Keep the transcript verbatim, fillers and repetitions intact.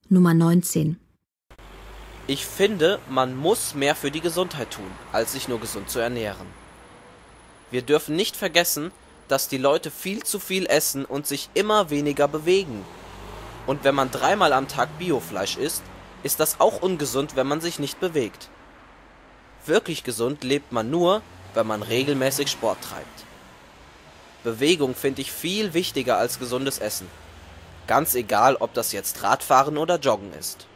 Nummer neunzehn. Ich finde, man muss mehr für die Gesundheit tun, als sich nur gesund zu ernähren. Wir dürfen nicht vergessen, dass die Leute viel zu viel essen und sich immer weniger bewegen. Und wenn man dreimal am Tag Biofleisch isst, ist das auch ungesund, wenn man sich nicht bewegt. Wirklich gesund lebt man nur, wenn man regelmäßig Sport treibt. Bewegung finde ich viel wichtiger als gesundes Essen. Ganz egal, ob das jetzt Radfahren oder Joggen ist.